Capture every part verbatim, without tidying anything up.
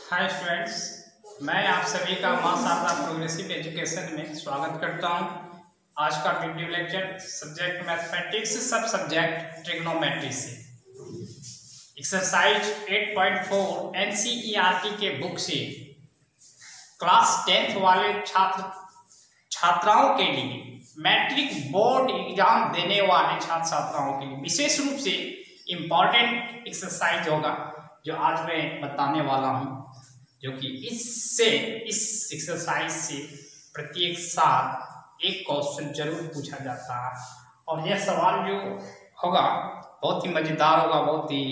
Hi students, मैं आप सभी का मां शारदा प्रोग्रेसिव एजुकेशन में स्वागत करता हूं। आज का वीडियो लेक्चर सब्जेक्ट मैथमेटिक्स सब सब्जेक्ट ट्रिग्नोमेट्री से एक्सरसाइज आठ पॉइंट चार एनसीईआरटी के बुक से क्लास टेंथ वाले छात्र छात्राओं के लिए मैट्रिक बोर्ड एग्जाम देने वाले छात्र छात्राओं के लिए विशेष रूप से इम्पॉर्टेंट एक्सरसाइज होगा जो आज मैं बताने वाला हूं, जो कि इससे इस एक्सरसाइज से प्रत्येक साल एक क्वेश्चन जरूर पूछा जाता है। और यह सवाल जो होगा बहुत ही मज़ेदार होगा, बहुत ही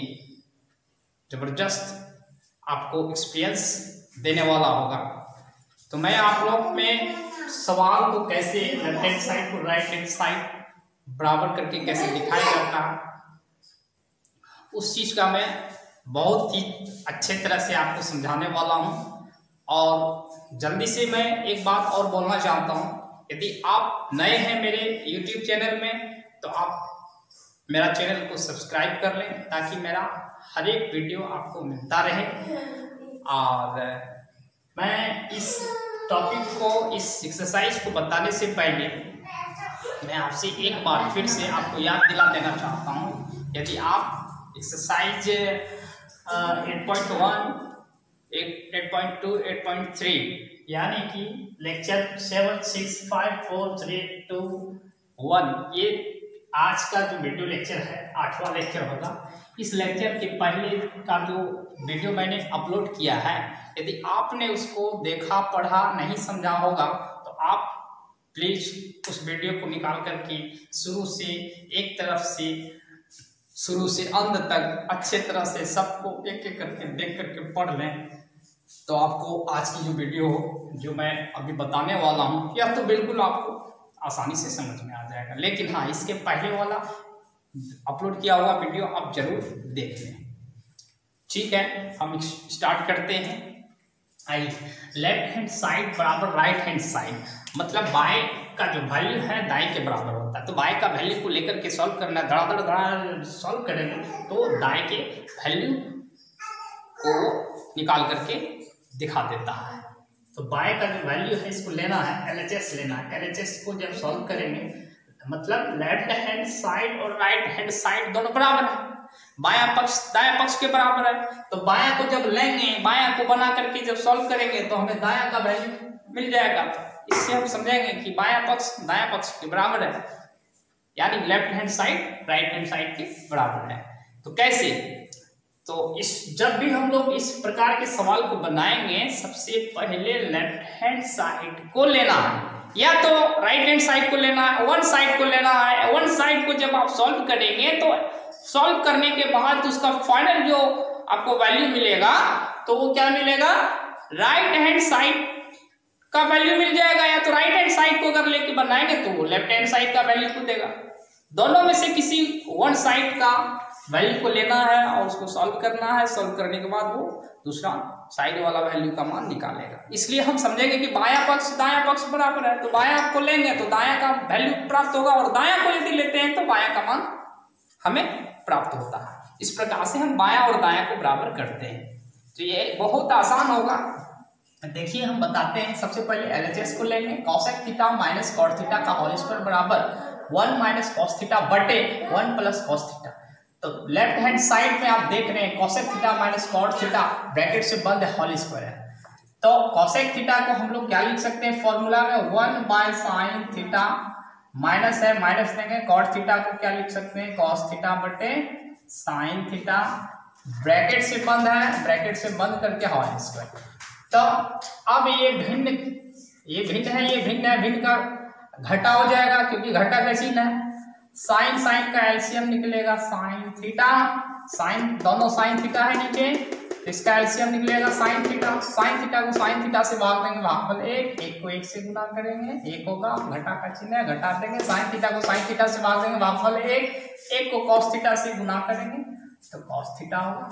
ज़बरदस्त आपको एक्सपीरियंस देने वाला होगा। तो मैं आप लोग में सवाल को कैसे लेफ्ट हैंड साइड को राइट हैंड साइड बराबर करके कैसे दिखाया जाता है, उस चीज़ का मैं बहुत ही अच्छे तरह से आपको समझाने वाला हूं। और जल्दी से मैं एक बात और बोलना चाहता हूं, यदि आप नए हैं मेरे यूट्यूब चैनल में तो आप मेरा चैनल को सब्सक्राइब कर लें ताकि मेरा हर एक वीडियो आपको मिलता रहे। और मैं इस टॉपिक को, इस एक्सरसाइज को बताने से पहले मैं आपसे एक बार फिर से आपको याद दिला देना चाहता हूं। यदि आप exercise eight point one, eight point two, eight point three यानी कि lecture seven six five four three two one, ये आज का जो वीडियो लेक्चर है आठवां लेक्चर होगा। इस लेक्चर के पहले का जो वीडियो मैंने अपलोड किया है, यदि आपने उसको देखा, पढ़ा, नहीं समझा होगा तो आप प्लीज उस वीडियो को निकाल करके शुरू से एक तरफ से शुरू से अंत तक अच्छे तरह से सबको एक एक करके देख करके पढ़ लें, तो आपको आज की जो वीडियो जो मैं अभी बताने वाला हूँ यह तो बिल्कुल आपको आसानी से समझ में आ जाएगा। लेकिन हाँ, इसके पहले वाला अपलोड किया हुआ वीडियो आप जरूर देख लें। ठीक है, हम स्टार्ट करते हैं। आई लेफ्ट हैंड साइड बराबर राइट हैंड साइड, मतलब बाएं का जो वैल्यू है दाएं के बराबर होता है। तो बाएं का वैल्यू को लेकर के सॉल्व करना, धड़ाधड़ धड़ा सॉल्व करेंगे तो दाएं के वैल्यू को निकाल करके दिखा देता है। तो बाएं का जो वैल्यू है इसको लेना है, एल एच एस लेना है। एल एच एस को जब सॉल्व करेंगे मतलब लेफ्ट हैंड साइड और राइट हैंड साइड दोनों बराबर है, बायां पक्ष दायां पक्ष के बराबर है। तो बायां को जब लेंगे, बायां को बना करके जब सॉल्व करेंगे तो हमें दायां का वैल्यू मिल जाएगा। इससे हम समझेंगे कि बायां पक्ष दायां पक्ष के बराबर है, यानी left hand side right hand side के बराबर है। तो कैसे? तो इस जब भी हम लोग इस प्रकार के सवाल को बनाएंगे, सबसे पहले लेफ्ट हैंड साइड को लेना है या तो राइट हैंड साइड को लेना है, वन साइड को लेना है। वन साइड को जब आप सॉल्व करेंगे तो सॉल्व करने के बाद उसका फाइनल जो आपको वैल्यू मिलेगा तो वो क्या मिलेगा, राइट हैंड साइड का वैल्यू मिल जाएगा। या तो राइट हैंड साइड को अगर लेके बनाएंगे तो वो लेफ्ट हैंड साइड का वैल्यू को देगा। दोनों में से किसी वन साइड का वैल्यू को लेना है और उसको सॉल्व करना है। सॉल्व करने के बाद वो दूसरा साइड वाला वैल्यू का मान निकालेगा। इसलिए हम समझेंगे कि बायां पक्ष दायां पक्ष बराबर है, तो बायां को लेंगे तो दायां का वैल्यू प्राप्त होगा और दायां को यदि लेते हैं तो बायां का मान हमें प्राप्त होता है। इस प्रकार से हम बायां और दायां को बराबर करते हैं। तो ये बहुत आसान होगा। देखिए हम बताते हैं। सबसे पहले एल एच एस को लेंगे, cosec theta minus cot theta का होल स्क्वायर बराबर वन माइनस कॉस थीटा बटे वन प्लस कॉस थीटा। तो लेफ्ट हैंड साइड में आप देख रहे हैं cosec theta minus cot theta bracket से बंद है, होल स्क्वायर है। तो कॉसेक थीटा को हम लोग क्या लिख सकते हैं फॉर्मूला में, one by sine theta minus है, माइनस देंगे। कॉट थीटा को क्या लिख सकते हैं, कॉस थीटा बटे साइन थीटा, ब्रैकेट से बंद है, ब्रैकेट से बंद करके होल स्क्वायर। तो अब ये भिन्न ये भिन्न है, ये भिन्न है, भिन्न का घटा हो जाएगा क्योंकि घटा का चिन्ह है। साइन साइन का एलसीएम निकलेगा साइन थीटा, साइन दोनों साइन थीटा है नीचे, तो इसका एलसीएम निकलेगा साइन थीटा। साइन थीटा को साइन थीटा से भाग देंगे, भागफल एक, एक को एक से गुना करेंगे, एक होगा, घटा का चिन्ह है, घटा देंगे। साइन थीटा को साइन थीटा से भाग देंगे, भागफल एक, एक को कॉस थीटा से गुना करेंगे तो कॉस थीटा होगा।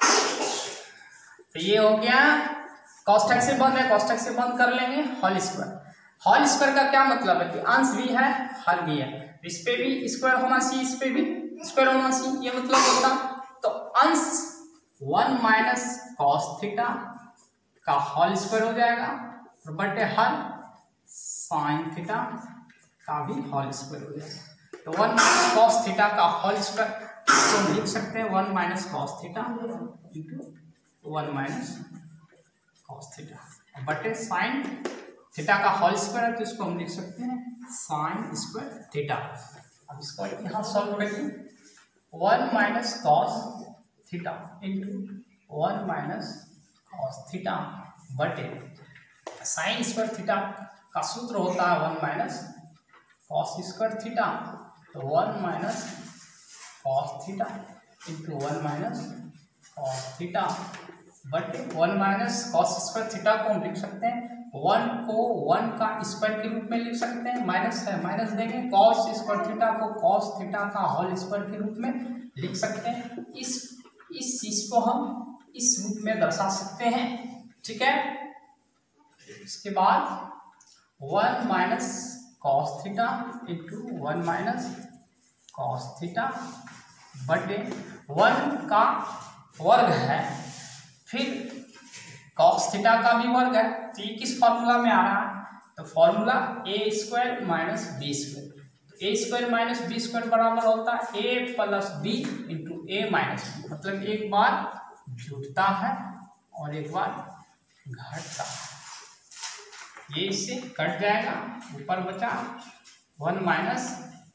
तो ये हो गया, कॉस्टेक से बंद है, कॉस्टेक से बंद कर लेंगे, होल स्क्वायर। होल स्क्वायर का क्या मतलब है कि अंश भी है हर भी है, इस पे भी स्क्वायर होना चाहिए, इस पे भी स्क्वायर होना चाहिए, ये मतलब होता। तो अंश वन माइनस कॉस थीटा का होल स्क्वायर हो जाएगा और बटे हर साइन थीटा का भी होल स्क्वायर हो जाएगा। तो वन माइनस कॉस थीटा का होल स्क्वायर तो हम लिख सकते हैं one minus cos theta into one minus cos theta बटे साइन थीटा का होल स्क्वायर है तो इसको हम लिख सकते हैं साइन स्क्वायर थीटा। अब इसको यहाँ सॉल्व करिए, one minus cos theta into one minus cos theta बटे साइन स्क्वायर थीटा का सूत्र होता है one minus cos square theta, तो one minus cos theta into one minus cos theta बटे one minus cos square theta को हम लिख सकते हैं वन को वन का स्क्वायर के रूप में लिख सकते हैं, माइनस है माइनस देंगे, कॉस स्क्वायर थीटा को कॉस थीटा का होल स्क्वायर के रूप में लिख सकते हैं। इस इस चीज को हम इस रूप में दर्शा सकते हैं, ठीक है। इसके बाद one minus cos theta into one minus cos theta बटे वन का वर्ग है, फिर कॉस थीटा का भी वर्ग है, तो ये किस फॉर्मूला में आ रहा है, तो formula A square minus B square, तो A square minus B square बराबर होता है A plus B into A minus B, मतलब एक बार जुड़ता है और एक बार घटता है। ये इससे कट जाएगा, ऊपर बचा वन माइनस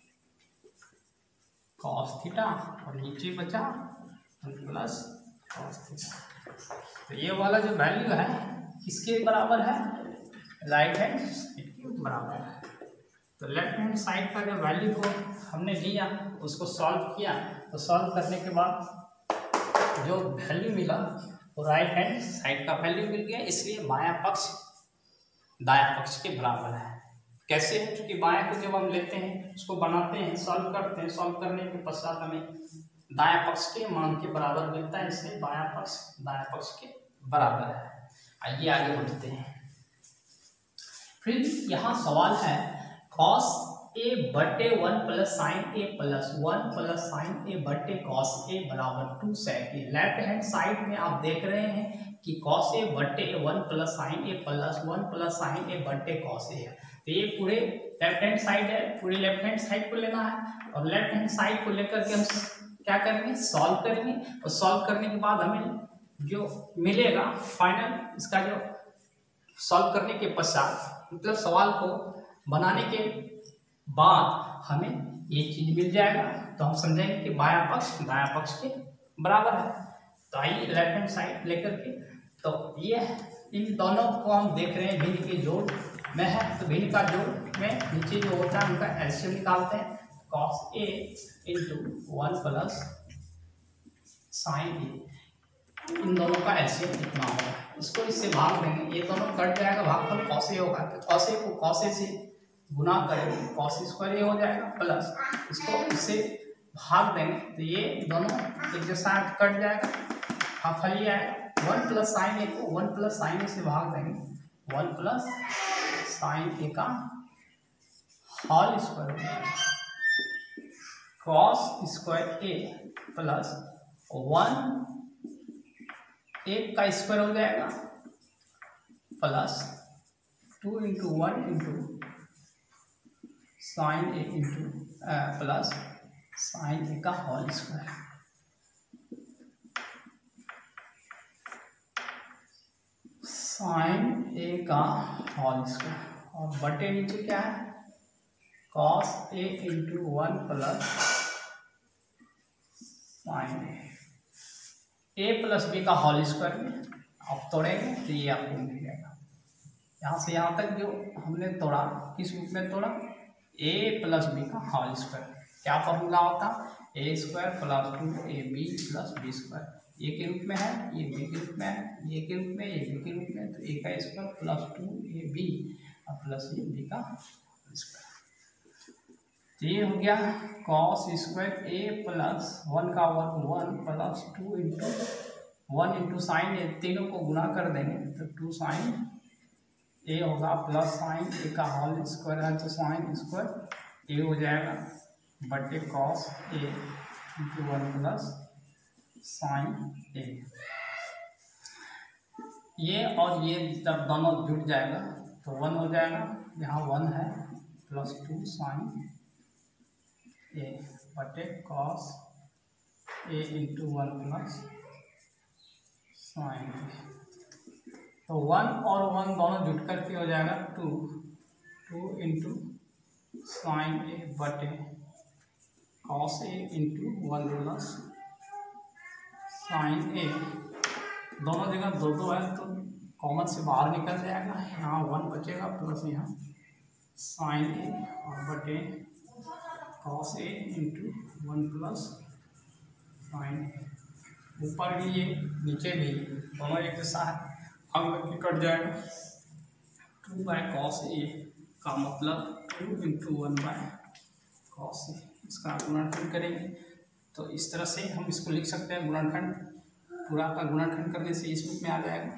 कॉस थीटा और नीचे बचा प्लस कॉस थीटा। तो ये वाला जो वैल्यू है किसके बराबर है, राइट हैंड साइड के बराबर है। तो लेफ्ट हैंड साइड का जो वैल्यू को हमने लिया उसको सॉल्व किया, तो सॉल्व करने के बाद जो वैल्यू मिला वो राइट हैंड साइड का वैल्यू मिल गया, इसलिए बायां पक्ष दायां पक्ष के बराबर है। कैसे है, क्योंकि बायां को जब हम लेते हैं उसको बनाते हैं, सॉल्व करते हैं, सॉल्व करने के पश्चात हमें दायां पक्ष के मान के बराबर मिलता है, इसलिए बायां पक्ष दायां पक्ष के बराबर है। आइए आगे बढ़ते हैं। फिर यहाँ सवाल है कॉस ए बटे one plus sine A plus one plus sine A बटे कॉस ए बराबर two sec. Left hand side में आप देख रहे हैं कि कॉस ए बटे one plus sine A plus one plus sine A बटे कॉस ए है, तो ये पूरे लेफ्ट हैंड साइड है, पूरे लेफ्ट हैंड साइड को लेना है और लेफ्ट हैंड साइड को लेकर के हम क्या करेंगे, सॉल्व करेंगे और सॉल्व करने के बाद हमें जो मिलेगा फाइनल, इसका जो सॉल्व करने के पश्चात मतलब सवाल को बनाने के बाद हमें ये चीज मिल जाएगा, तो हम समझेंगे कि बायां पक्ष दायां पक्ष के बराबर है। तो आइए लेफ्ट हैंड साइड लेकर के, तो ये इन दोनों को हम देख रहे हैं भिन्न के जोड़ में है, तो भिन्न का जोड़ में नीचे जो होता है उनका एलसीएम निकालते हैं, cos A into one plus sine A, इन दोनों का एलसीएम कितना होगा, इसको इससे भाग देंगे, ये दोनों कट जाएगा, भागफल कॉस ए होगा, तो कॉस ए को कॉस ए से गुना करेंगे, कॉस स्क्वायर ए हो जाएगा प्लस इसको इससे भाग देंगे, तो ये दोनों एक जैसा कट जाएगा, भागफल ये आएगा, वन प्लस साइन ए को वन प्लस साइन ए से भाग देंगे, वन प्लस साइन ए का होल स्क्वायर हो जाएगा, cos square A plus one एक का स्क्वायर हो जाएगा plus two into one into sine A into plus sine A का होल स्क्वायर, साइन ए का होल स्क्वायर और बटे नीचे क्या है, cos A into one plus sine A, A plus B का होल स्क्वायर में आप तोड़ेंगे तो ये आपको मिल जाएगा। यहाँ से यहाँ तक जो हमने तोड़ा किस रूप में तोड़ा, ए प्लस बी का होल स्क्वायर, क्या फॉर्मूला होता, A square plus two A B plus B square, A के रूप में है, ये बी के रूप में है, ए के रूप में, ये बी के रूप में, तो ए का square plus two A B और प्लस ये बी का स्क्वायर, तो ये हो गया cos square A plus one का वर्ग one plus two into one into sine A, तीनों को गुना कर देंगे तो टू साइन ए होगा प्लस साइन ए का होल स्क्वायर है, तो साइन स्क्वायर ए हो जाएगा बटे cos A into one plus sine A. ये और ये जब दोनों जुट जाएगा तो वन हो जाएगा, यहाँ वन है, प्लस टू साइन ए बटे cos A into one plus sine A. तो वन और वन दोनों जुट करके हो जाएगा two, two into sine A बटे cos A into one plus sine A. दोनों जगह दो दो है तो कॉमन से बाहर निकल जाएगा, यहाँ वन बचेगा प्लस यहाँ साइन ए और बटे cos A into one plus sine A. ऊपर भी ये नीचे भी दोनों एक जैसा है, अंग की कट जाएगा। टू बाय कॉस ए का मतलब two into one by cos A, इसका गुणनखंड करेंगे तो इस तरह से हम इसको लिख सकते हैं। गुणनखंड पूरा का गुणनखंड करने से इस रूप में आ जाएगा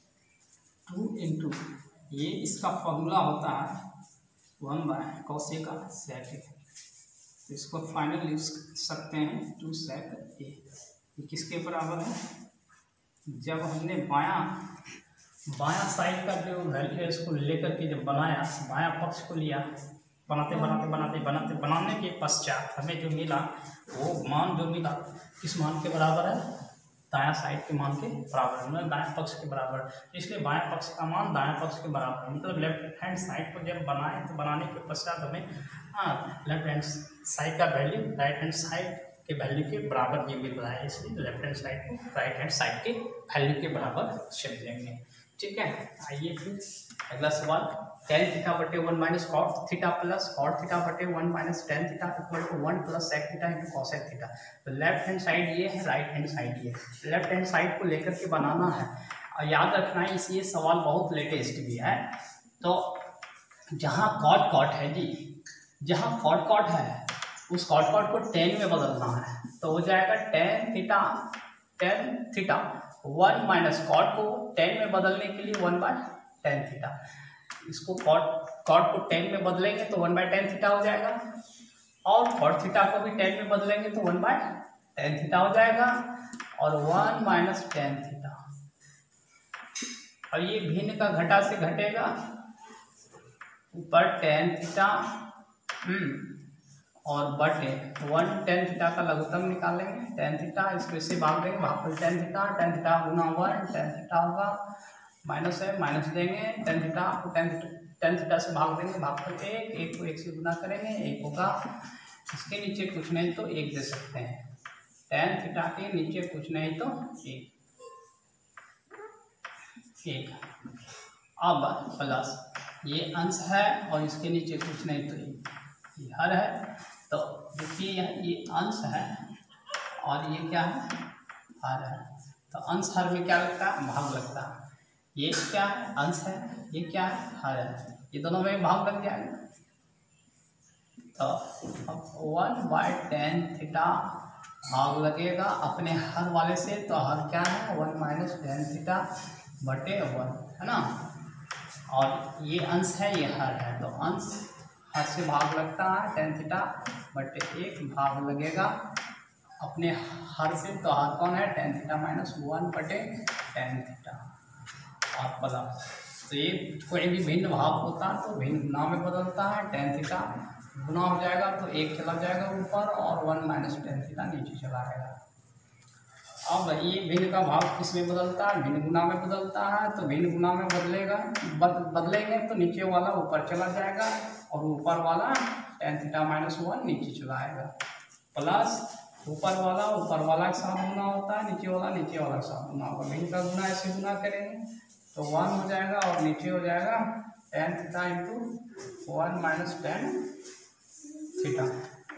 टू इंटू, ये इसका फॉर्मूला होता है वन बाय कॉस ए का सेक ए, तो इसको फाइनल लिख सकते हैं टू सेक ए। ये किसके बराबर है, जब हमने बायां बायां साइड का जो वैल्यू है इसको लेकर के जब बनाया, बायां पक्ष को लिया, बनाते बनाते बनाते बनाते बनाने के पश्चात हमें जो मिला वो मान जो मिला किस मान के बराबर है, दायां साइड के मान के बराबर है, मतलब दायां पक्ष के बराबर। इसलिए बायां पक्ष का मान दायां पक्ष के बराबर है, मतलब लेफ्ट हैंड साइड को जब बनाए तो बनाने के पश्चात हमें हाँ लेफ्ट हैंड साइड का वैल्यू राइट हैंड साइड के वैल्यू के बराबर ये मिल रहा है, इसलिए लेफ्ट हैंड साइड को राइट हैंड साइड के वैल्यू के बराबर शेप देंगे। ठीक है, आइए फिर अगला सवाल। टेन थीटा बटे one minus cot theta plus cot theta बटे one minus tan theta equal to one plus sec theta into cosec theta. तो लेफ्ट हैंड साइड ये है, राइट हैंड साइड ये है। लेफ्ट हैंड साइड को लेकर के बनाना है और याद रखना है, इस ये सवाल बहुत लेटेस्ट भी है। तो जहाँ कॉट कॉट है जी, जहाँ कॉट कॉट है उस कॉट कॉट को टेन में बदलना है, तो हो जाएगा tan theta tan theta one minus cot को टेन में बदलने के लिए वन बाय टेन थीटा। इसको कॉट कॉट को टेन में बदलेंगे तो वन बाय टेन थीटा हो जाएगा, और कॉट थीटा को भी टेन में बदलेंगे तो वन बाय टेन थीटा हो जाएगा, और वन माइनस टेन थीटा। और ये भिन्न का घटा से घटेगा, ऊपर टेन थीटा हम्म और बटे वन टेन थीटा का लघुत्तम निकालेंगे, टेन थीटा इसको इससे भाग देंगे, भागफल टेन थीटा, टेन थीटा गुना वन टेन थीटा होगा, माइनस है माइनस देंगे, टेन थीटा को टेन टेन थीटा से भाग देंगे, भागफल एक, एक को एक से गुना करेंगे, एक होगा, इसके नीचे कुछ नहीं तो एक दे सकते हैं, टेन थीटा के नीचे कुछ नहीं तो एक एक। अब प्लस ये अंश है और इसके नीचे कुछ नहीं तो एक, ये हर है। तो देखिए ये अंश है और ये क्या है, हर है। तो अंश हर में क्या लगता है, भाग लगता है। ये क्या है, अंश है, ये क्या है, हर है, ये दोनों में भाग लग जाएगा। तो अब वन बाय टेन थीटा भाग लगेगा अपने हर वाले से, तो हर क्या है वन माइनस टेन थीटा बटे वन है ना, और ये अंश है ये हर है, तो अंश हर से भाग लगता है, टेन थीटा बटे एक भाग लगेगा अपने हर से, तो हर कौन है टेन थीटा माइनस वन बटे टेन थीटा और प्लस। तो ये कोई भी भिन्न भाग होता है तो भिन्न गुना में बदलता है, टेन थीटा गुना हो जाएगा तो एक चला जाएगा ऊपर और वन माइनस टेन थीटा नीचे चला आएगा। अब ये भिन्न का भाग किस में बदलता है, भिन्न गुना में बदलता है, तो भिन्न गुना में बदलेगा बद, बदलेंगे तो नीचे वाला ऊपर चला जाएगा और ऊपर वाला टेन थीटा माइनस वन नीचे चला आएगा, प्लस ऊपर वाला ऊपर वाला के साथ गुना होता है, नीचे वाला नीचे वाला के साथ गुना होगा। भिन्न का गुना ऐसे गुना करेंगे तो वन हो जाएगा और नीचे हो जाएगा tan theta into one minus tan theta.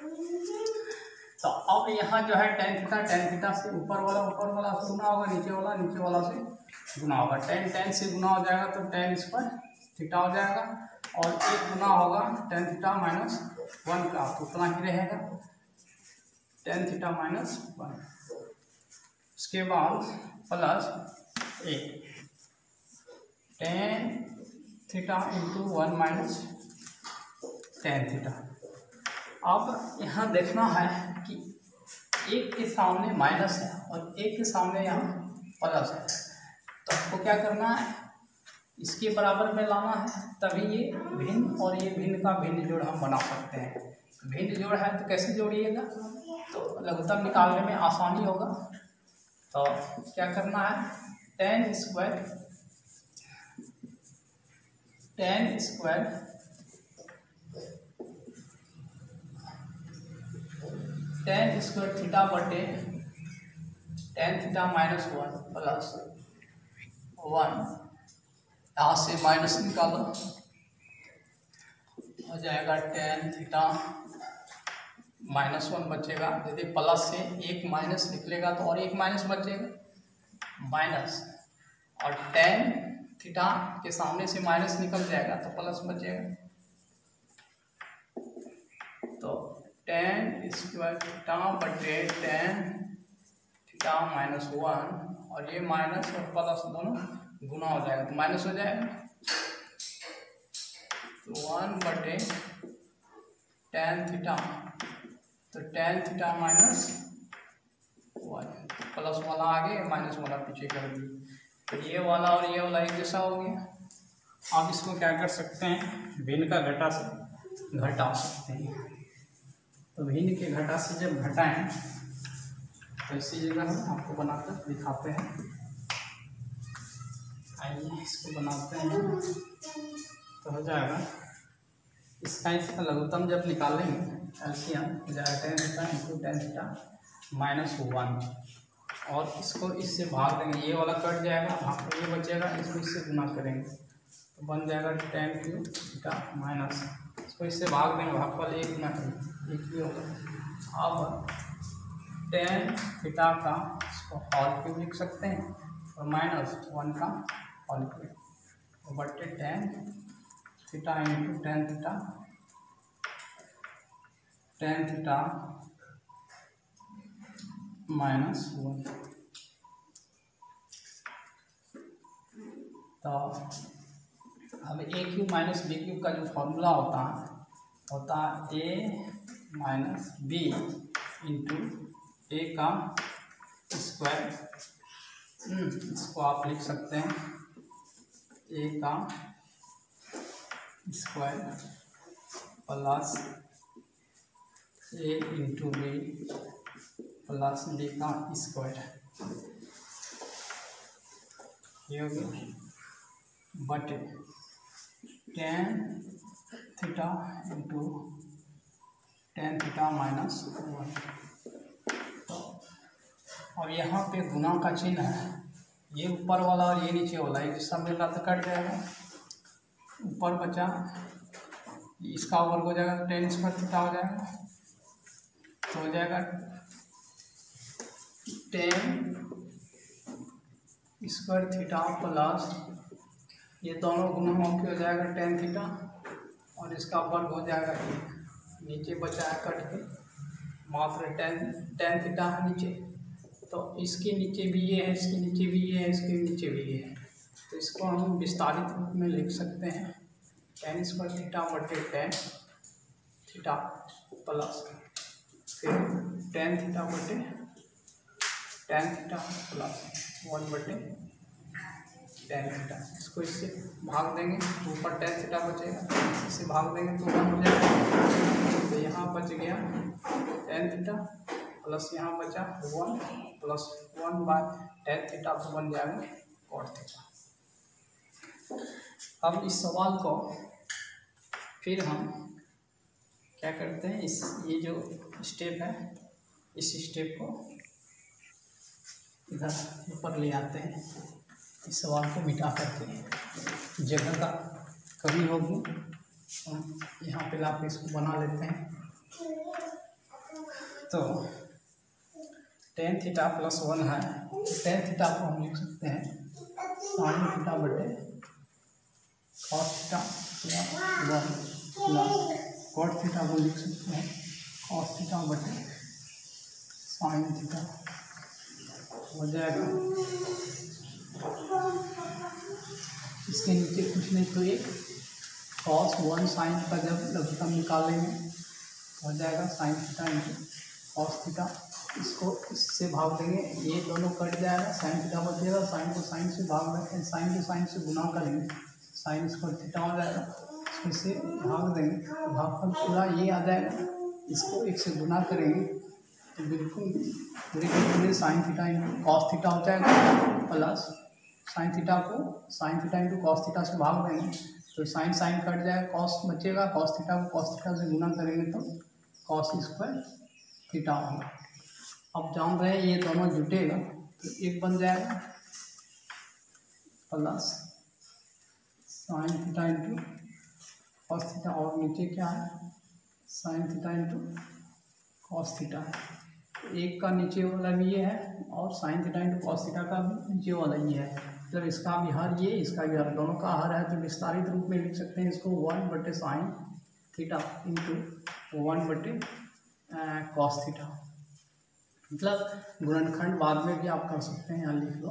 तो अब यहाँ जो है टेन थीटा टेन थीटा से ऊपर वाला ऊपर वाला से गुना होगा, नीचे वाला नीचे वाला से गुना होगा, टेन टेन से गुना हो जाएगा तो टेन इस पर थीटा हो जाएगा, और एक गुना होगा टेन थीटा माइनस वन का, तो उतना ही रहेगा टेन थीटा माइनस वन। उसके बाद प्लस एक tan theta into one minus tan theta. अब यहाँ देखना है कि एक के सामने माइनस है और एक के सामने यहाँ प्लस है, तो आपको क्या करना है, इसके बराबर में लाना है, तभी ये भिन्न और ये भिन्न का भिन्न जोड़ हम बना सकते हैं। भिन्न जोड़ है तो कैसे जोड़िएगा, तो लघुत्तम निकालने में आसानी होगा। तो क्या करना है, tan square tan square tan square theta बटे tan theta minus one plus one, यहाँ से माइनस निकालो, हो जाएगा टेन थीटा माइनस वन बचेगा। यदि प्लस से एक माइनस निकलेगा तो और एक माइनस बचेगा माइनस, और टेन थीटा के सामने से माइनस निकल जाएगा तो प्लस बचेगा। तो टेन स्क्वायर थीटा बटे टेन थीटा माइनस वन, और ये माइनस और प्लस दोनों गुना हो जाएगा तो माइनस हो जाएगा। तो वन बटे टेन थीटा, तो tan theta minus one, plus वाला आगे माइनस वाला पीछे कर दिए, तो ये वाला और ये वाला एक जैसा हो गया। आप इसको क्या कर सकते हैं, भिन्न का घटा से घटा सकते हैं। तो भिन्न के घटा से जब घटाएं तो इसी जगह हम आपको बनाकर दिखाते हैं। आइए इसको बनाते हैं, तो हो जाएगा इसका इसका लघुत्तम जब निकालेंगे एलसीएम हो जाएगा tan theta into tan theta minus one, और इसको इससे भाग देंगे, ये वाला कट जाएगा, भाग ये बचेगा, इसको इससे गुना करेंगे तो बन जाएगा टेन क्यू थीटा माइनस, इसको इससे भाग देंगे, भाग वाले एक गुना करेंगे एक ही होगा। अब टेन थीटा का इसको होल क्यूब लिख सकते हैं और माइनस वन का होल क्यूब बटे tan theta into tan theta tan theta minus one. तो अब A cube minus B cube का जो फॉर्मूला होता है होता है A minus B into A का स्क्वायर, इसको आप लिख सकते हैं ए का square plus A into B plus B का स्क्वायर, ये हो गया बटे tan theta into tan theta minus one. तो और यहाँ पे गुना का चिन्ह है, ये ऊपर वाला और ये नीचे वाला एक जैसा मिल रहा तो कट जाएगा, ऊपर बचा इसका वर्ग हो जाएगा टेन स्क्वायर थीटा हो जाएगा, तो हो जाएगा टेन स्क्वायर थीटा प्लस ये दोनों गुना होकर हो जाएगा टेन थीटा, और इसका वर्ग हो जाएगा एक, नीचे बचा है कट के मात्र टेन टेन थीटा है नीचे, तो इसके नीचे भी ये है, इसके नीचे भी ये है, इसके नीचे भी ये है, तो इसको हम विस्तारित रूप में लिख सकते हैं टेन स्क्वायर थीटा बटे टेन थीटा प्लस फिर टेन थीटा बटे टेन थीटा प्लस वन बटे टेन थीटा, इसको इससे भाग देंगे तो ऊपर टेन थीटा बचेगा, इससे भाग देंगे तो वन हो जाएगा, तो यहाँ बच गया टेन थीटा प्लस यहाँ बचा one plus one by tan theta, तो बन जाएगा कॉट थीटा। अब इस सवाल को फिर हम क्या करते हैं, इस ये जो स्टेप है इस स्टेप को इधर ऊपर ले आते हैं, इस सवाल को मिटा करके जगह का कमी होगी, हम यहाँ पे लाके इसको बना लेते हैं। तो टेन थीटा प्लस वन है, टेन थीटा को हम लिख सकते हैं साइन थीटा बटे cos theta plus one plus cot theta को लिख सकते हैं कॉस थीटा बटे साइन थीटा, हो जाएगा इसके नीचे कुछ नहीं तो एक कॉस वन साइन का जब लघुत्तम निकालेंगे हो जाएगा sine theta into cos theta इसको इससे भाग देंगे, ये दोनों कट जाएगा, साइन थीटा बचेगा, साइन को साइन से भाग देंगे, साइन को साइन से गुना करेंगे, साइन स्क्वायर थीटा हो जाएगा, इसको इससे भाग देंगे, भागफल पूरा ये आ जाएगा, इसको एक से गुना करेंगे तो बिल्कुल पूरे पूरे sine theta into cos theta हो जाएगा, प्लस साइन थीटा को sine theta into cos theta से भाग देंगे तो साइन साइन कट जाएगा, कॉस बचेगा, कॉस थीटा को कॉस थीटा से गुना करेंगे तो कॉस स्क्वायर थीटा होगा। अब जान रहे हैं ये दोनों जुटेगा तो एक बन जाएगा plus sine theta into cos theta, और नीचे क्या है sine theta into cos theta है, तो एक का नीचे वाला भी ये है और sine theta into cos theta का भी नीचे वाला ये है, जब इसका भी हर ये इसका भी हर दोनों का हर है तो विस्तारित रूप में लिख सकते हैं इसको वन बटे साइन थीटा इंटू वन बटे कॉस थीटा, मतलब गुणनखंड बाद में भी आप कर सकते हैं, यहाँ लिख लो।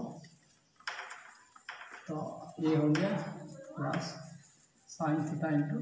तो ये हो गया plus sine theta into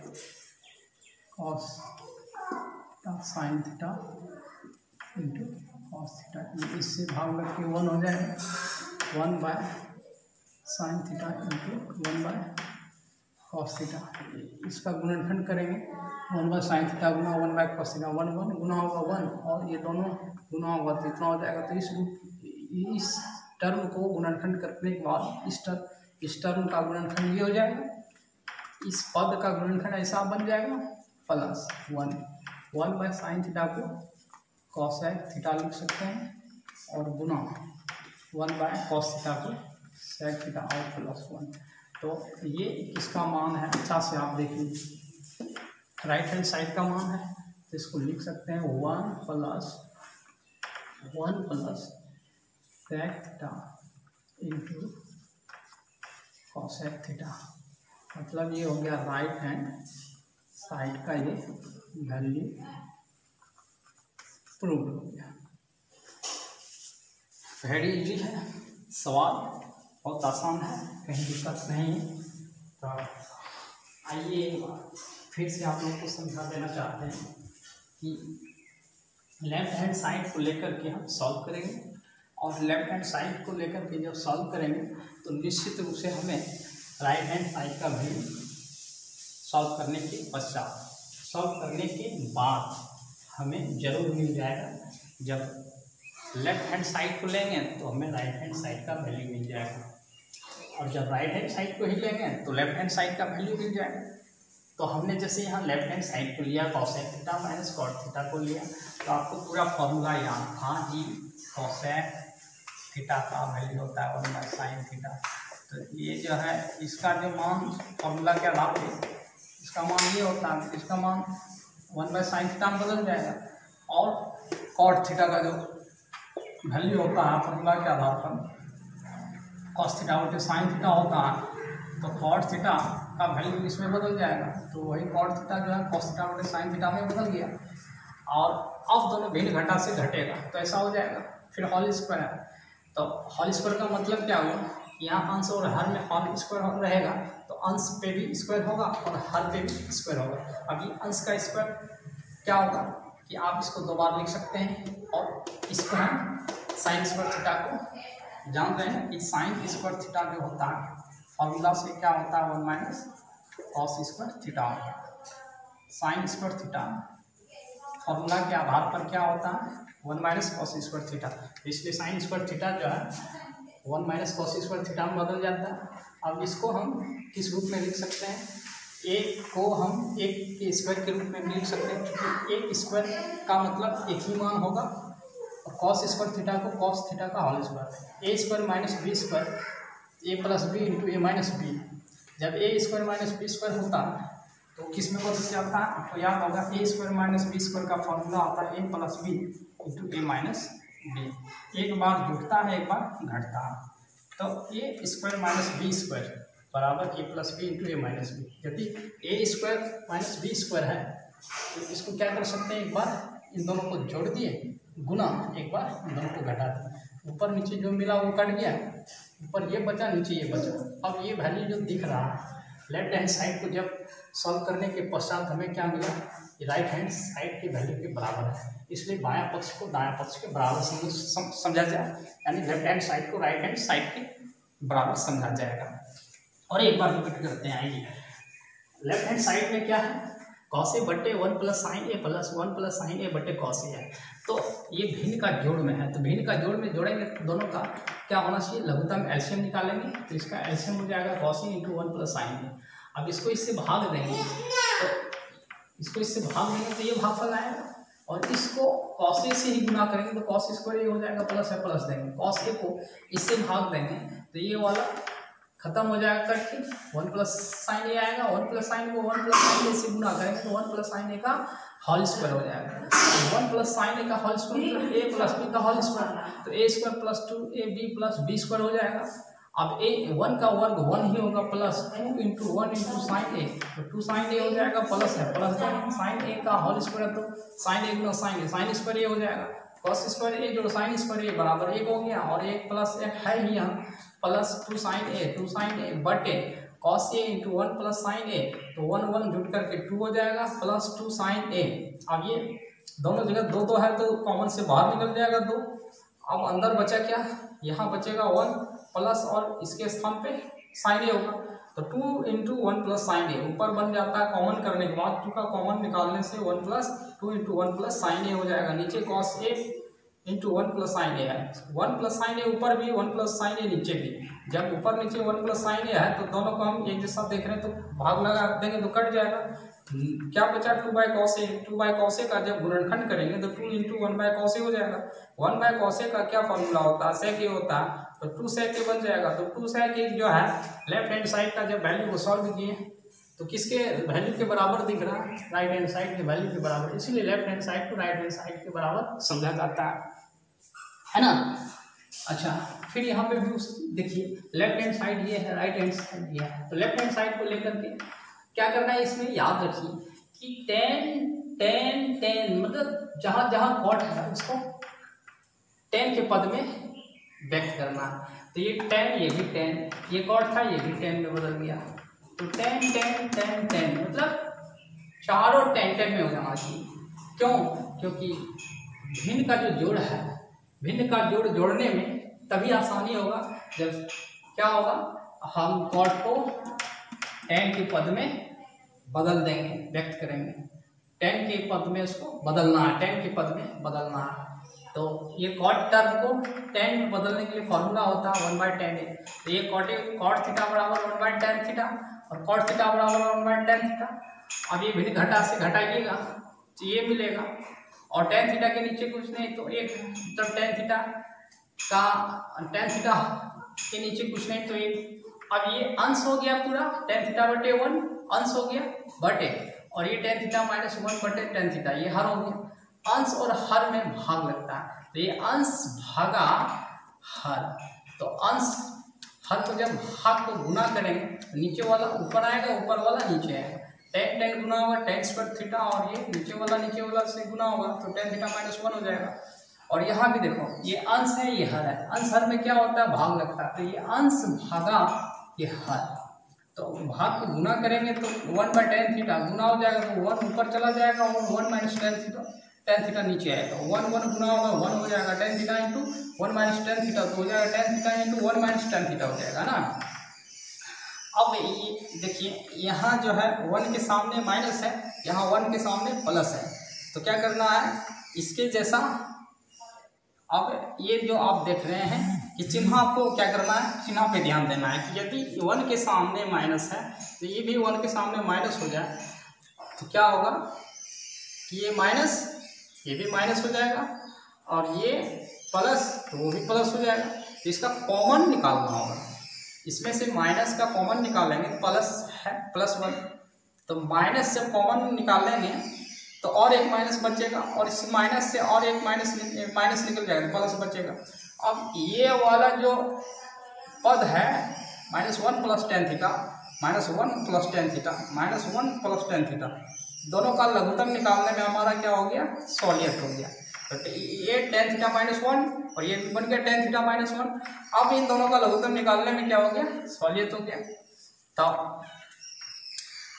cos sine theta into cos theta, इससे भाग लग के वन हो जाएगा, one by sine theta into one by cos theta, इसका गुणनखंड करेंगे, वन बाय साइन थीटा गुना one by cos theta, one one गुना होगा वन और ये दोनों गुना होगा तो इतना हो जाएगा। तो इस इस टर्म को गुणनखंड करने के बाद इस टर्म इस टर्म का गुणनखंड ये हो जाएगा, इस पद का गुणनखंड ऐसा बन जाएगा plus one one by sine theta को कॉसेक थीटा लिख सकते हैं और गुना वन बाय कॉस थीटा को सेक थीटा और प्लस वन। तो ये किसका मान है, अच्छा से आप देख लीजिए, राइट हैंड साइड का मान है तो इसको लिख सकते हैं one plus one plus sec theta into cosec theta, मतलब ये हो गया राइट हैंड साइड का ये वैल्यू प्रूव हो गया। वेरी इजी है सवाल, बहुत आसान है, कहीं दिक्कत नहीं है। तो आइए फिर से आप लोगों को समझा देना चाहते हैं कि लेफ्ट हैंड साइड को लेकर के हम सॉल्व करेंगे और लेफ्ट हैंड साइड को लेकर के जब सॉल्व करेंगे तो निश्चित रूप से हमें राइट हैंड साइड का भी सॉल्व करने के पश्चात सॉल्व करने के बाद हमें जरूर मिल जाएगा। जब लेफ्ट हैंड साइड को लेंगे तो हमें राइट हैंड साइड का वैल्यू मिल जाएगा और जब राइट हैंड साइड को ही लेंगे तो लेफ्ट हैंड साइड का वैल्यू मिल जाएगा। तो हमने जैसे यहाँ लेफ्ट हैंड साइड को लिया cosec theta minus cot theta को लिया तो आपको पूरा फॉर्मूला याद था जी, कॉसेक थीटा का वैल्यू होता है वन बाय साइन थीटा। तो ये जो है इसका जो मान फॉर्मूला के आधार पे इसका मान ये होता है, इसका मान वन बाय साइन थीटा में बदल जाएगा और कॉट थीटा का जो वैल्यू होता है फॉर्मूला के आधार पर कॉस थीटा बटे साइन थीटा होता है, तो कॉट थीटा का वैल्यू इसमें बदल जाएगा। तो वही कॉट थीटा जो है कॉस थीटा बटे साइन थीटा में बदल गया और अब दोनों भिन्न घटा से घटेगा तो ऐसा हो जाएगा। फिर होल स्क्वायर है तो होल स्क्वायर का मतलब क्या हुआ, यहाँ अंश और हर में होल स्क्वायर रहेगा तो अंश पे भी स्क्वायर होगा और हर पे भी स्क्वायर होगा। अभी अंश का स्क्वायर क्या होगा कि आप इसको दो बार लिख सकते हैं और इसको हम साइन स्क्वायर थीटा को जान रहे हैं कि साइन स्क्वायर थीटा जो होता है फॉर्मूला से क्या होता है one minus cos square theta होता है। साइन स्क्वायर थीटा फॉर्मूला के आधार पर क्या होता है one minus cos square theta, इसलिए साइन स्क्वायर थीटा जो है one minus cos square theta में बदल जाता है। अब इसको हम किस रूप में लिख सकते हैं, एक को हम एक के स्क्वायर के रूप में लिख सकते हैं क्योंकि एक स्क्वायर का मतलब एक ही मान होगा और कॉस स्क्वायर थीटा को कॉस थीटा का whole square, A square minus B square A plus B into A minus B. जब A square minus B square होता है तो किस में बदल जाता है, आपको याद होगा A square minus B square का फॉर्मूला होता है A plus B into A minus B. एक बार जुड़ता है एक बार घटता है, तो A square minus B square बराबर A plus B into A minus B. यदि A square minus B square है तो इसको क्या कर सकते हैं, एक बार इन दोनों को जोड़ दिए गुना एक बार इन दोनों को घटा दिए, ऊपर नीचे जो मिला वो कट गया, ऊपर ये बचा नीचे ये बचा। अब ये वैल्यू जो दिख रहा है लेफ्ट हैंड साइड को जब सॉल्व करने के पश्चात हमें क्या मिला, राइट हैंड साइड के वैल्यू के बराबर है, इसलिए बायां पक्ष को दायां पक्ष के बराबर समझ सम, समझा जाए, यानी लेफ्ट हैंड साइड को राइट हैंड साइड के बराबर समझा जाएगा। और एक बार रिपीट करते हैं, आइए लेफ्ट हैंड साइड में क्या है, कॉस ए बटे one plus sine A plus one plus sine A बटे कॉस ए है। तो ये भिन्न का जोड़ में है, तो भिन्न का जोड़ में जोड़ेंगे तो दोनों का क्या होना चाहिए, लघुत्तम एलसीएम निकालेंगे, तो इसका एलसीएम हो जाएगा cos A into one plus sine A. अब इसको इससे भाग देंगे, तो इसको इससे भाग देंगे तो ये भागफल आएगा, और इसको कॉस ए से ही गुना करेंगे तो कॉस स्क्वायर ए हो जाएगा, प्लस है प्लस देंगे, कॉस ए को इससे भाग देंगे तो ये वाला खत्म हो जाएगा करके वन प्लस साइन ए आएगा, वन प्लस साइन को वन प्लस साइन ए से गुना करेंगे तो वन प्लस साइन ए का होल स्क्वायर हो जाएगा। वन प्लस साइन ए का होल स्क्वायर मतलब ए प्लस बी का होल स्क्वायर, तो A square plus two A B plus B square हो जाएगा। अब ए वन का वर्ग वन ही होगा, plus two into one into sine A, तो टू साइन ए हो जाएगा, प्लस है प्लस साइन ए का होल स्क्वायर, तो साइन ए गुना sine A, sine square A हो जाएगा, कॉस स्क्वायर ए जो साइन स्क्वायर ए बराबर एक हो गया, और एक प्लस एक है ही यहाँ, plus two sine A, two sine A बटे cos A into one plus sine A, तो वन वन जुट करके टू हो जाएगा, प्लस टू साइन ए। अब ये दोनों जगह दो दो है तो कॉमन से बाहर निकल जाएगा दो। अब अंदर बचा क्या, यहाँ बचेगा वन प्लस और इसके स्थान पे साइन ए होगा, तो two into one plus sine A ऊपर बन जाता है, कॉमन करने के बाद टू का कॉमन निकालने से one plus two into one plus sine A हो जाएगा, नीचे cos A into one plus sine A है, वन प्लस साइन ए ऊपर भी वन प्लस साइन ए नीचे भी, जब ऊपर नीचे वन प्लस साइन ए है तो दोनों को हम एक जैसा देख रहे हैं तो भाग लगा देंगे तो कट जाएगा, क्या बचा two by cos A, two by cos A का जब गुणनखंड करेंगे तो two into one by cos A हो जाएगा, वन बाई कॉस ए का क्या फॉर्मूला होता है, सेक ए होता है, तो टू सेक ए बन जाएगा, तो टू सेक ए जो है लेफ्ट हैंड साइड का जब वैल्यू को सॉल्व किए तो किसके वैल्यू के बराबर दिख रहा है, राइट हैंड साइड के वैल्यू के बराबर, इसीलिए लेफ्ट हैंड साइड को राइट हैंड साइड के बराबर समझा जाता है, है ना। अच्छा, फिर यहाँ पे भी देखिए लेफ्ट हैंड साइड ये है, राइट हैंड साइड ये है, तो लेफ्ट हैंड साइड को लेकर के क्या करना है, इसमें याद रखिए कि टेन टेन टेन मतलब जहाँ जहाँ कॉट है उसको टेन के पद में व्यक्त करना है, तो ये टेन ये भी टेन, ये कॉट था ये भी टेन में बदल गया, तो टेन टेन टेन टेन मतलब चारों टेन टेन में हो जाना चाहिए, क्यों, क्योंकि भिन्न का जो जोड़ है, भिन्न का जोड़ जोड़ने में तभी आसानी होगा जब क्या होगा, हम कॉट को टेन के पद में बदल देंगे, व्यक्त करेंगे, टेन के पद में उसको बदलना है, टेन के पद में बदलना है, तो ये कॉट टर्म को टेन में बदलने के लिए फॉर्मूला होता है वन बाई टेन ए, तो ये कॉट कॉट थीटा बराबर वन बाई टेन थीटा और कॉट थीटा बराबर वन बाई टेन थीटा। अब ये भिन्न घटा से घटाइएगा तो ये मिलेगा, और टेन थीटा के नीचे कुछ नहीं तो एक, मतलब टेन थीटा का टेन थीटा के नीचे कुछ नहीं तो एक, अब ये अंश हो गया पूरा, टेन थीटा बटे वन अंश हो गया बटे, और ये टेन थीटा माइनस वन बटे टेन थीटा ये हर हो गया, अंश और हर में भाग लगता है, तो ये अंश भागा हर, तो अंश हर को जब भाग को गुना करेंगे तो नीचे वाला ऊपर आएगा, ऊपर वाला नीचे आएगा, टेन टेन गुना होगा टेन स्क्वायर थीटा, और ये नीचे वाला नीचे वाला से गुना होगा तो टेन थीटा माइनस वन हो जाएगा। और यहाँ भी देखो ये अंश है ये हर है, अंश हर में क्या होता है भाग लगता है, तो ये अंश भागा ये हर, तो भाग को गुना करेंगे तो वन बाई टेन थीटा गुना हो जाएगा, तो वन ऊपर चला जाएगा और one minus tan theta tan theta नीचे आएगा, वन वन गुना होगा वन हो जाएगा, tan theta into one minus tan theta तो हो जाएगा tan theta into one minus tan theta हो जाएगा ना। अब ये देखिए यहाँ जो है वन के सामने माइनस है, यहाँ वन के सामने प्लस है, तो क्या करना है इसके जैसा, अब ये जो आप देख रहे हैं कि चिन्ह आपको क्या करना है, चिन्ह पे ध्यान देना है कि यदि वन के सामने माइनस है तो ये भी वन के सामने माइनस हो जाए तो क्या होगा कि ये माइनस ये भी माइनस हो जाएगा और ये प्लस तो वो भी प्लस हो जाएगा, तो इसका कॉमन निकालना होगा, इसमें से माइनस का कॉमन निकालेंगे प्लस है प्लस वन, तो माइनस से कॉमन निकालेंगे तो और एक माइनस बचेगा और इस माइनस से और एक माइनस माइनस निकल जाएगा तो प्लस बचेगा। अब ये वाला जो पद है minus one plus tan theta minus one plus tan theta minus one plus tan theta दोनों का लघुत्तम निकालने में हमारा क्या हो गया, सॉलिएट हो गया, तो ये टेन थीटा माइनस वन और ये बन गया टेन थीटा माइनस वन। अब इन दोनों का लघुत्तम निकालने में क्या हो गया, सॉलिएट हो गया। तो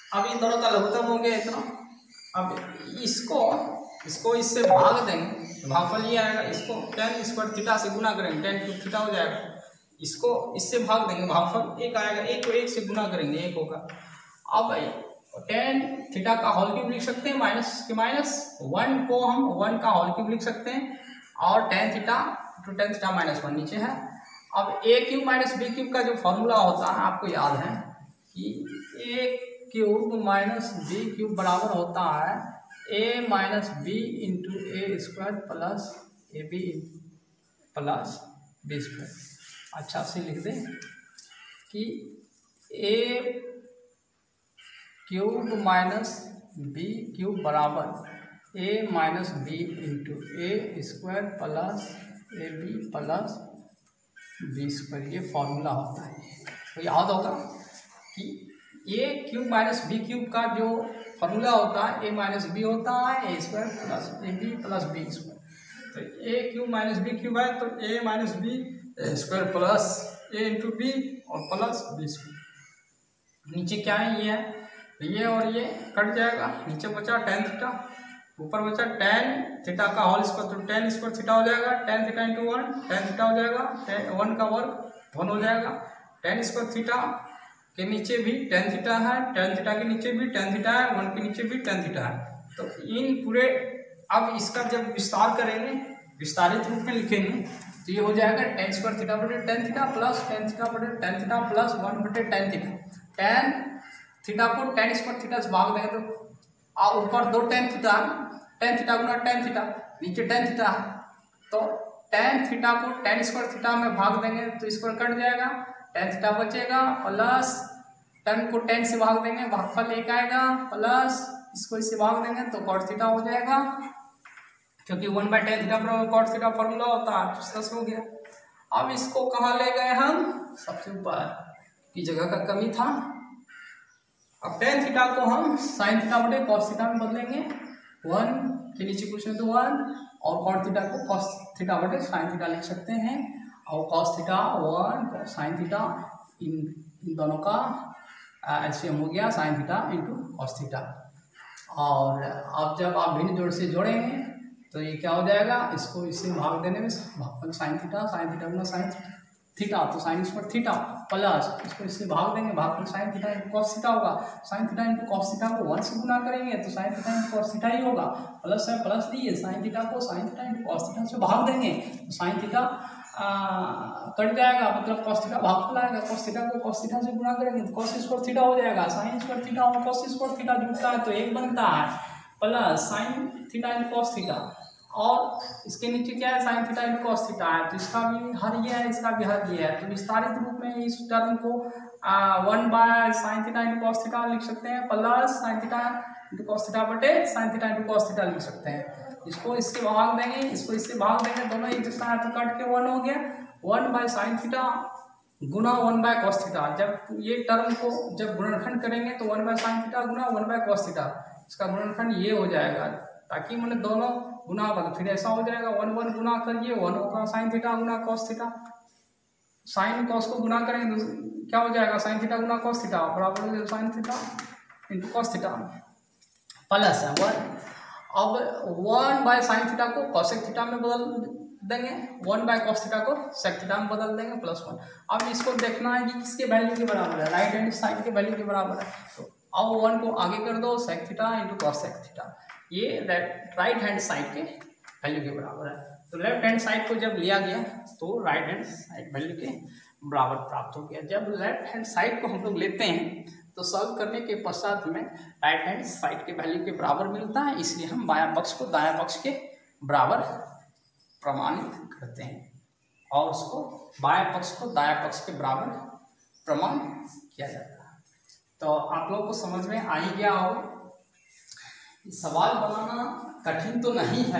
अब इन दोनों का लघुत्तम हो गया इतना। अब इसको इसको इससे भाग देंगे तो भागफल ये आएगा। इसको टेन स्क्वायर थीटा से गुना करेंगे, टेन क्यूब थीटा हो जाएगा। इसको इससे भाग देंगे, भागफल एक आएगा, एक को एक से गुना करेंगे, एक होगा। अब टेन थीटा का होल क्यूब लिख सकते हैं, माइनस के माइनस वन को हम वन का होल क्यूब लिख सकते हैं, और tan theta two tan theta minus one नीचे है। अब A cube minus B cube का जो फॉर्मूला होता है आपको याद है कि A cube minus B cube बराबर होता है A minus B into A square plus A B plus B square. अच्छा से लिख दें कि A cube minus B cube बराबर A minus B into A square plus A B plus B square, ये फॉर्मूला होता है। तो याद होगा कि A cube minus B cube का जो फॉर्मूला होता है ए माइनस बी होता है A square plus A B plus B square. तो A cube minus B cube है तो A minus B square plus A into B और प्लस बी स्क्वायर। नीचे क्या है, ये है, ये और ये कट जाएगा, नीचे बचा टेन थीटा, ऊपर बचा टेन थीटा का होल स्क्वायर, तो टेन स्क्वायर थीटा हो जाएगा, tan theta into one tan theta हो जाएगा, वन का वर्ग वन हो जाएगा। टेन स्क्वायर थीटा के नीचे भी टेन थीटा है, टेन थीटा के नीचे भी टेन थीटा है, वन के नीचे भी टेन थीटा है। तो इन पूरे, अब इसका जब विस्तार करेंगे, विस्तारित रूप में लिखेंगे तो ये हो जाएगा टेन स्क्वायर थीटा बटे tan theta plus tan theta बटे टेन थीटा प्लस वन बटे टेन थीटा। टेन थीटा को टेन स्क्वायर थीटा से भाग देंगे तो और ऊपर दो टेन थीटा, टेन थीटा गुना टेन थीटा, नीचे टेन थीटा, तो टेन थीटा को टेन स्क्वायर थीटा में भाग देंगे तो स्क्वायर कट जाएगा, टेन थीटा बचेगा, प्लस टेन को टेन से भाग देंगे, भागफल एक आएगा, प्लस इसको इससे भाग देंगे तो कॉट थीटा हो जाएगा, क्योंकि वन बाई टेन थीटा पर कॉट थीटा फॉर्मूला होता है, तो दस हो गया। अब इसको कहाँ ले गए हम, सबसे ऊपर की जगह का कमी था। अब टेन थीटा को हम साइन थीटा बटे कॉस थीटा में बदलेंगे, वन के नीचे कुछ नहीं तो वन, और कॉट थीटा को कॉस थीटा बटे साइन थीटा लिख सकते हैं, और cos theta one sine theta, इन इन दोनों का एलसीएम हो गया sine theta into cos theta. और अब जब आप भिन्न जोड़ से जोड़ेंगे तो ये क्या हो जाएगा, इसको इससे भाग देने में भागफल साइन थीटा, साइन थीटा गुना साइन थीटा, तो साइन स्क्वायर थीटा प्लस इसको इससे भाग देंगे, भागफल sine theta into cos theta होगा, sine theta into cos theta को वन से गुना करेंगे तो sine theta into cos theta ही होगा, प्लस है प्लस दिए, साइन थीटा को sine theta into cos theta से भाग देंगे तो साइन थीटा कट जाएगा, मतलब कॉस थीटा भागफल आएगा, कॉस थीटा को कॉस थीटा से गुना करेंगे तो कॉस स्क्वायर थीटा हो जाएगा, साइन स्क्वायर थीटा और कॉस स्क्वायर थीटा जुड़ता है तो एक बनता है, plus sine theta into cos theta, और इसके नीचे क्या है sine theta into cos theta है, तो इसका भी हर ये है, इसका भी हर ये है, तो विस्तारित रूप में इस टर्म को one by sine theta into cos theta लिख सकते हैं, plus sine theta into cos theta बटे sine theta into cos theta लिख सकते हैं। इसको इससे भाग देंगे, इसको इससे भाग देंगे, दोनों एक जैसा है तो कट के वन हो गया, वन बाय साइन थीटा गुना वन बाय कॉस थीटा। जब ये टर्म को जब गुणनखंड करेंगे तो वन बाय साइन थीटा गुना वन बाय कॉस थीटा, इसका गुणनखंड ये हो जाएगा, ताकि मैंने दोनों गुना बन, फिर ऐसा हो जाएगा वन वन गुना करिए, वन होगा साइन थीटा गुना कॉस थीटा, साइन कॉस को गुना करेंगे तो क्या हो जाएगा साइन थीटा गुना कॉस थीटा बराबर sine theta into cos theta, plus है वन। अब वन बाय साइन थीटा को कॉसेक थीटा में बदल देंगे, वन बाय कॉस थीटा को सेक थीटा में बदल देंगे, प्लस वन। अब इसको देखना है कि किसके वैल्यू के बराबर है, राइट हैंड साइड के वैल्यू के बराबर है, तो अब वन को आगे कर दो, sec theta into cosec theta, ये राइट हैंड साइड के वैल्यू के बराबर है। तो लेफ्ट हैंड साइड को जब लिया गया तो राइट हैंड साइड वैल्यू के बराबर प्राप्त हो गया। जब लेफ्ट हैंड साइड को हम लोग लेते हैं तो सॉल्व करने के पश्चात में राइट हैंड साइड के वैल्यू के बराबर मिलता है, इसलिए हम बायां पक्ष को दायां पक्ष के बराबर प्रमाणित करते हैं, और उसको बायां पक्ष को दायां पक्ष के बराबर प्रमाण किया जाता है। तो आप लोग को समझ में आ ही गया होगा, सवाल बनाना कठिन तो नहीं है,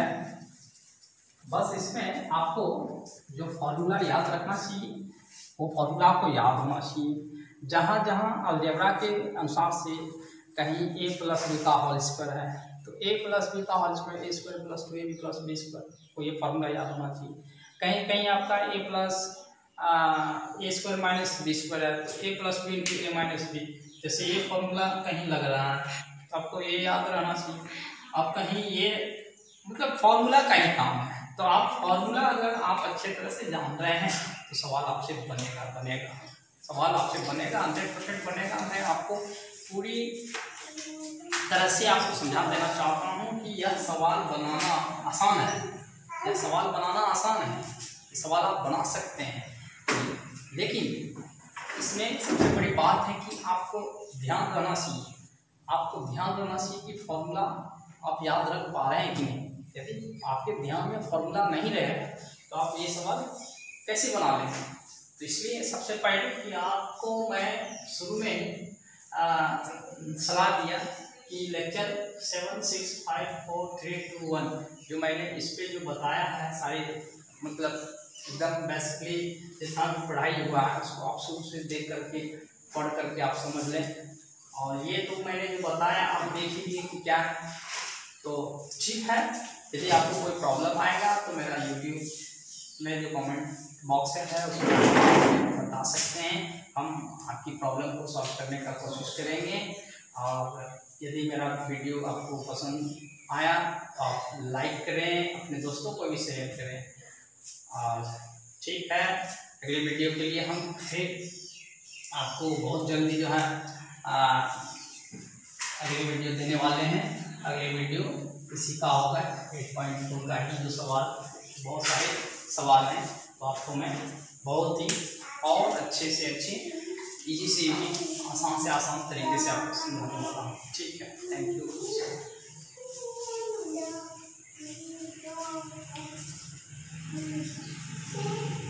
बस इसमें आपको जो फॉर्मूला याद रखना चाहिए वो फॉर्मूला आपको याद होना चाहिए। जहाँ जहाँ अलजेब्रा के अनुसार से कहीं ए प्लस बी का होल स्क्वायर है तो ए प्लस बी का whole square A square plus two A B plus B square, को ये फॉर्मूला याद होना चाहिए। कहीं कहीं आपका A plus A square minus B square है तो A plus B into A minus B, जैसे ये फॉर्मूला कहीं लग रहा है, आपको ये याद रहना चाहिए। आप कहीं ये मतलब फॉर्मूला का ही काम है, तो आप फॉर्मूला अगर आप अच्छे तरह से जान रहे हैं तो सवाल आपसे बनेगा बनेगा सवाल आपसे बनेगा हंड्रेड परसेंट बनेगा। मैं आपको पूरी तरह से आपको समझा देना चाहता हूँ कि यह सवाल बनाना आसान है, यह सवाल बनाना आसान है, ये सवाल आप बना सकते हैं। लेकिन इसमें सबसे बड़ी बात है कि आपको ध्यान रहना चाहिए, आपको ध्यान रहना चाहिए कि फॉर्मूला आप याद रख पा रहे हैं कि नहीं। यदि आपके ध्यान में फॉर्मूला नहीं रहेगा तो आप ये सवाल कैसे बना लेंगे। तो इसलिए सबसे पहले कि आपको मैं शुरू में ही सलाह दिया कि lecture seven six five four three two one जो मैंने इस पे जो बताया है सारी मतलब एकदम बेसिकली जितना भी पढ़ाई हुआ है उसको आप शुरू से देख करके पढ़ करके आप समझ लें। और ये तो मैंने जो बताया आप देख लीजिए कि क्या है। तो ठीक है, यदि आपको कोई प्रॉब्लम आएगा तो मेरा यूट्यूब में जो कमेंट बॉक्स है उसमें बता सकते हैं, हम आपकी प्रॉब्लम को सॉल्व करने का कोशिश करेंगे। और यदि मेरा वीडियो आपको पसंद आया तो आप लाइक करें, अपने दोस्तों को भी शेयर करें। और ठीक है, अगले वीडियो के लिए हम फिर आपको बहुत जल्दी जो है अगले वीडियो देने वाले हैं। अगले वीडियो किसी का होगा एट पॉइंट टू का ही जो सवाल, बहुत सारे सवाल हैं तो आपको मैं बहुत ही और अच्छे से अच्छे इजी से इजी आसान से आसान तरीके से आपको समझाने वाला हूँ। ठीक है, थैंक यू।